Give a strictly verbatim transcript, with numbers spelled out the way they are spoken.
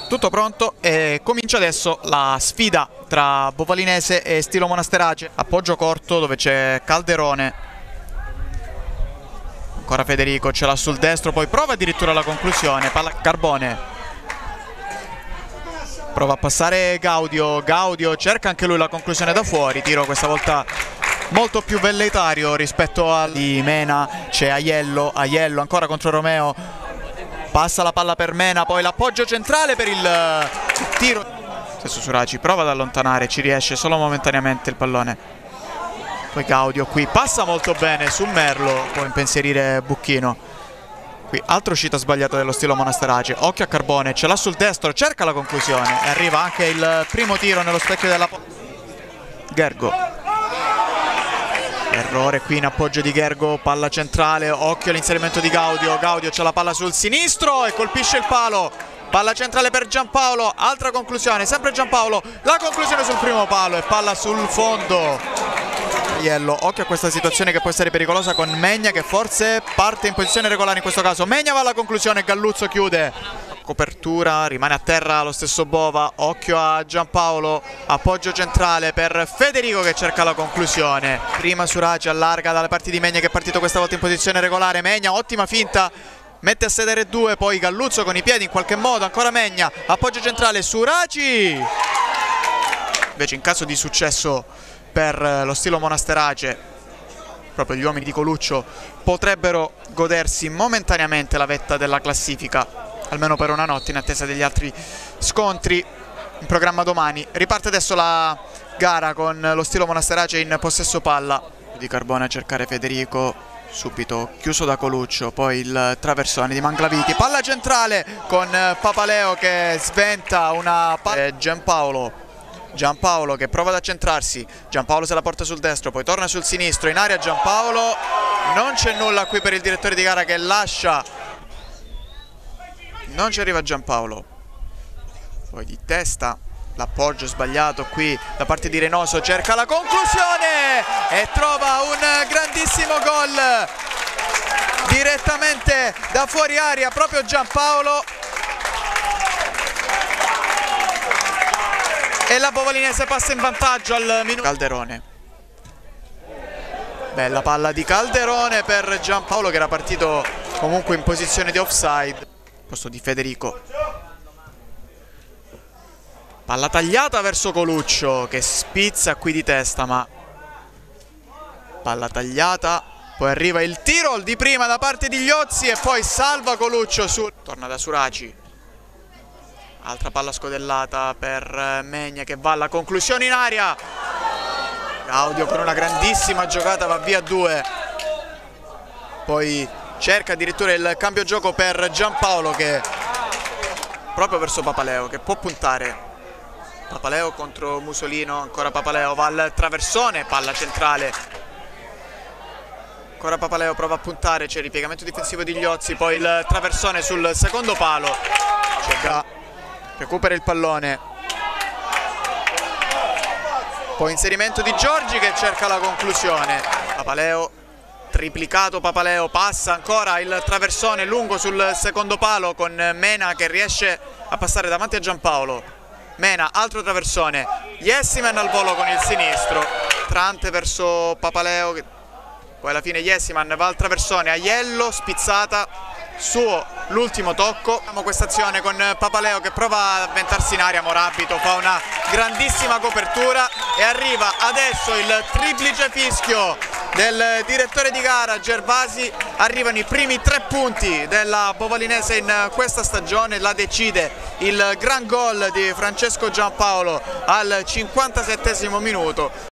Tutto pronto e comincia adesso la sfida tra Bovalinese e Stilo Monasterace. Appoggio corto dove c'è Calderone. Ancora Federico, ce l'ha sul destro, poi prova addirittura la conclusione. Palla Carbone. Prova a passare Gaudio. Gaudio cerca anche lui la conclusione da fuori. Tiro questa volta molto più velleitario rispetto a di Mena. C'è Aiello. Aiello ancora contro Romeo. Passa la palla per Mena, poi l'appoggio centrale per il tiro. Stesso Suraci prova ad allontanare, ci riesce solo momentaneamente il pallone. Poi Gaudio qui passa molto bene su Merlo, può impensierire Bucchino. Qui altra uscita sbagliata dello Stilo Monasterace. Occhio a Carbone, ce l'ha sul destro, cerca la conclusione e arriva anche il primo tiro nello specchio della Gergo. Errore qui in appoggio di Gergo, palla centrale, occhio all'inserimento di Gaudio. Gaudio c'ha la palla sul sinistro e colpisce il palo. Palla centrale per Giampaolo, altra conclusione, sempre Giampaolo, la conclusione sul primo palo e palla sul fondo. Aiello, occhio a questa situazione che può essere pericolosa con Megna che forse parte in posizione regolare in questo caso. Megna va alla conclusione, Galluzzo chiude. Copertura, rimane a terra lo stesso Bova, occhio a Giampaolo, appoggio centrale per Federico che cerca la conclusione. Prima Suraci allarga dalle parti di Megna che è partito questa volta in posizione regolare. Megna, ottima finta, mette a sedere due, poi Galluzzo con i piedi in qualche modo, ancora Megna, appoggio centrale, Suraci. Invece in caso di successo per lo Stilo Monasterace, proprio gli uomini di Coluccio potrebbero godersi momentaneamente la vetta della classifica, almeno per una notte, in attesa degli altri scontri in programma domani. Riparte adesso la gara con lo Stilo Monasterace in possesso palla. Di Carbone a cercare Federico, subito chiuso da Coluccio, poi il traversone di Manglaviti, palla centrale con Papaleo che sventa una palla. Giampaolo. Giampaolo che prova ad accentrarsi, Giampaolo se la porta sul destro, poi torna sul sinistro, in aria Giampaolo, non c'è nulla qui per il direttore di gara che lascia, non ci arriva Giampaolo, poi di testa, l'appoggio sbagliato qui da parte di Reynoso, cerca la conclusione e trova un grandissimo gol direttamente da fuori aria proprio Giampaolo. E la Bovalinese passa in vantaggio al minuto. Calderone. Bella palla di Calderone per Giampaolo che era partito comunque in posizione di offside. Posto di Federico. Palla tagliata verso Coluccio che spizza qui di testa, ma palla tagliata. Poi arriva il tiro di prima da parte di Iozzi e poi salva Coluccio su. Torna da Suraci. Altra palla scodellata per Megna che va alla conclusione in aria. Gaudio con una grandissima giocata va via a due. Poi cerca addirittura il cambio gioco per Giampaolo che proprio verso Papaleo che può puntare. Papaleo contro Musolino, ancora Papaleo va al traversone, palla centrale. Ancora Papaleo prova a puntare, c'è il ripiegamento difensivo di Iozzi, poi il traversone sul secondo palo. C'è recupera il pallone, poi inserimento di Giorgi che cerca la conclusione. Papaleo, triplicato Papaleo, passa ancora il traversone lungo sul secondo palo con Mena che riesce a passare davanti a Giampaolo. Mena, altro traversone, Jessiman al volo con il sinistro, Trante verso Papaleo, poi alla fine Jessiman va al traversone, Aiello, spizzata, suo l'ultimo tocco. Abbiamo questa azione con Papaleo che prova ad avventarsi in aria, Morabito fa una grandissima copertura e arriva adesso il triplice fischio del direttore di gara Gervasi. Arrivano i primi tre punti della Bovalinese in questa stagione, la decide il gran gol di Francesco Giampaolo al cinquantasettesimo minuto.